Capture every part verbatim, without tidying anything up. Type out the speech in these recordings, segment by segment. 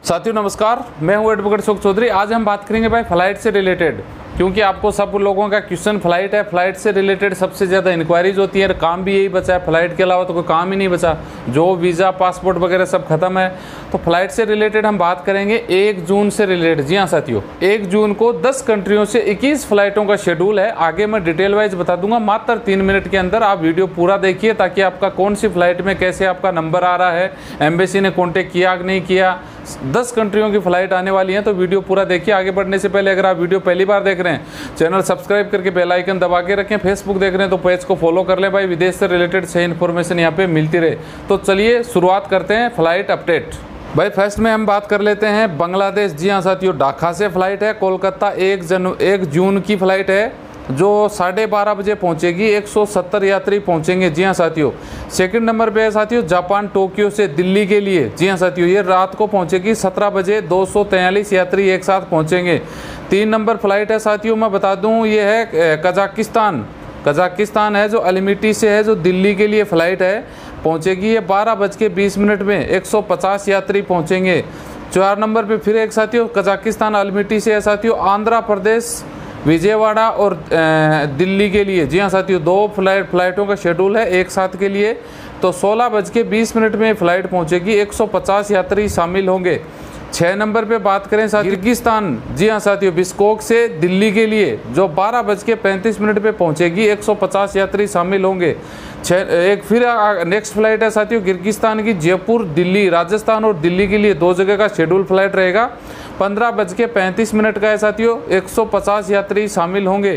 साथियों नमस्कार, मैं हूं एडवोकेट अशोक चौधरी। आज हम बात करेंगे भाई फ्लाइट से रिलेटेड, क्योंकि आपको सब लोगों का क्वेश्चन फ्लाइट है। फ्लाइट से रिलेटेड सबसे ज़्यादा इंक्वायरीज होती है। काम भी यही बचा है, फ्लाइट के अलावा तो कोई काम ही नहीं बचा। जो वीज़ा पासपोर्ट वगैरह सब खत्म है, तो फ्लाइट से रिलेटेड हम बात करेंगे एक जून से रिलेटेड। जी हाँ साथियों, एक जून को दस कंट्रियों से इक्कीस फ्लाइटों का शेड्यूल है। आगे मैं डिटेल वाइज बता दूंगा मात्र तीन मिनट के अंदर। आप वीडियो पूरा देखिए ताकि आपका कौन सी फ्लाइट में कैसे आपका नंबर आ रहा है, एम्बेसी ने कॉन्टेक्ट किया कि नहीं किया। दस कंट्रियों की फ्लाइट आने वाली है, तो वीडियो पूरा देखिए। आगे बढ़ने से पहले अगर आप वीडियो पहली बार देख रहे हैं, चैनल सब्सक्राइब करके बेल आइकन दबा के रखें। फेसबुक देख रहे हैं तो पेज को फॉलो कर लें भाई, विदेश से रिलेटेड सही इन्फॉर्मेशन यहाँ पे मिलती रहे। तो चलिए शुरुआत करते हैं फ्लाइट अपडेट। भाई फर्स्ट में हम बात कर लेते हैं बांग्लादेश। जी हाँ साथियों, ढाका से फ्लाइट है। कोलकाता एक जन एक जून की फ्लाइट है जो साढ़े बारह बजे पहुंचेगी। एक सौ सत्तर यात्री पहुंचेंगे। जी हाँ साथियों, सेकंड नंबर पे है साथियों जापान टोक्यो से दिल्ली के लिए। जी हाँ साथियों, ये रात को पहुंचेगी सत्रह बजे। दो सौ तैंतालीस यात्री एक साथ पहुंचेंगे। तीन नंबर फ्लाइट है साथियों, मैं बता दूं ये है कजाकिस्तान कजाकिस्तान है जो अल्मेटी से है, जो दिल्ली के लिए फ़्लाइट है, पहुंचेगी ये बारह बज के बीस मिनट में। एक सौ पचास यात्री पहुंचेंगे। चार नंबर पे फिर एक साथियों कजाकिस्तान अल्मेटी से है साथियों आंध्र प्रदेश विजयवाड़ा और दिल्ली के लिए। जी हाँ साथियों, दो फ्लाइट फ्लाइटों का शेड्यूल है एक साथ के लिए। तो सोलह बज के बीस मिनट में फ़्लाइट पहुंचेगी। एक सौ पचास यात्री शामिल होंगे। छः नंबर पे बात करें साथियों किर्गिस्तान। जी हाँ साथियों, बिस्कोक से दिल्ली के लिए जो बारह बज के पैंतीस मिनट पे पहुंचेगी। एक सौ पचास यात्री शामिल होंगे। छः एक फिर नेक्स्ट फ्लाइट है साथियों किर्गिस्तान की जयपुर दिल्ली, राजस्थान और दिल्ली के लिए दो जगह का शेड्यूल फ्लाइट रहेगा। पंद्रह बज के पैंतीस मिनट का है साथियों। एक सौ पचास यात्री शामिल होंगे।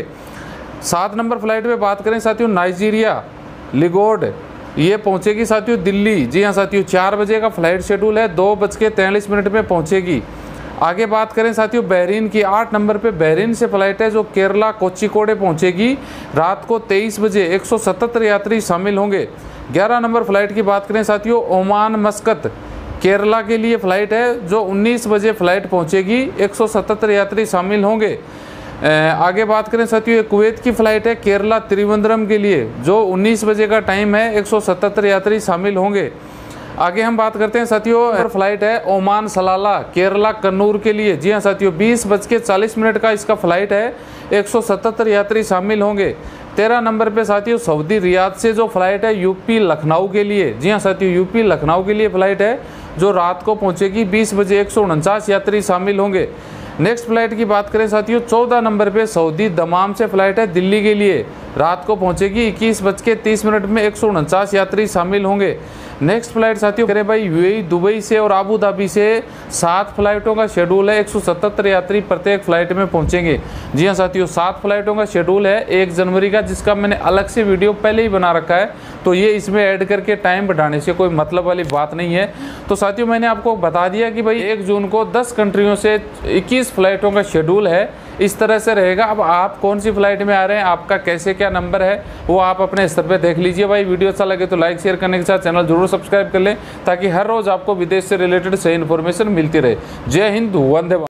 सात नंबर फ्लाइट पे बात करें साथियों नाइजीरिया लिगोड, ये पहुंचेगी साथियों दिल्ली। जी हाँ साथियों, चार बजे का फ्लाइट शेड्यूल है। दो बज के तैंतालीस मिनट में पहुंचेगी। आगे बात करें साथियों बहरीन की। आठ नंबर पे बहरीन से फ्लाइट है जो केरला कोच्चिकोडे पहुंचेगी रात को तेईस बजे। एक सौ सतहत्तर यात्री शामिल होंगे। ग्यारह नंबर फ्लाइट की बात करें साथियों ओमान मस्कत केरला के लिए फ़्लाइट है जो उन्नीस बजे फ़्लाइट पहुंचेगी। एक सौ सतहत्तर यात्री शामिल होंगे। आगे बात करें साथियों कुवैत की फ़्लाइट है केरला त्रिवेंद्रम के लिए जो उन्नीस बजे का टाइम है। एक सौ सतहत्तर यात्री शामिल होंगे। आगे हम बात करते हैं साथियों फ्लाइट है ओमान सलाला केरला कन्नूर के लिए। जी हाँ साथियों, बीस बज के चालीस मिनट का इसका फ़्लाइट है। एक सौ सतहत्तर यात्री शामिल होंगे। तेरह नंबर पे साथियों सऊदी रियाद से जो फ्लाइट है यूपी लखनऊ के लिए। जी हाँ साथियों, यूपी लखनऊ के लिए फ़्लाइट है जो रात को पहुंचेगी बीस बजे। एक सौ उनचास यात्री शामिल होंगे। नेक्स्ट फ्लाइट की बात करें साथियों चौदह नंबर पे सऊदी दमाम से फ्लाइट है दिल्ली के लिए, रात को पहुंचेगी इक्कीस बज के तीस मिनट में। एक सौ उनचास यात्री शामिल होंगे। नेक्स्ट फ्लाइट साथियों करें भाई यूएई दुबई से और आबू धाबी से सात फ्लाइटों का शेड्यूल है। एक सौ सतहत्तर यात्री प्रत्येक फ्लाइट में पहुंचेंगे। जी हाँ साथियों, सात फ्लाइटों का शेड्यूल है एक जनवरी का, जिसका मैंने अलग से वीडियो पहले ही बना रखा है, तो ये इसमें ऐड करके टाइम बढ़ाने से कोई मतलब वाली बात नहीं है। तो साथियों मैंने आपको बता दिया कि भाई एक जून को दस कंट्रियों से इक्कीस फ्लाइटों का शेड्यूल है, इस तरह से रहेगा। अब आप कौन सी फ्लाइट में आ रहे हैं, आपका कैसे क्या नंबर है, वो आप अपने स्तर पे देख लीजिए। भाई वीडियो अच्छा लगे तो लाइक शेयर करने के साथ चैनल जरूर सब्सक्राइब कर लें, ताकि हर रोज़ आपको विदेश से रिलेटेड सही इन्फॉर्मेशन मिलती रहे। जय हिंद, वंदे मातरम।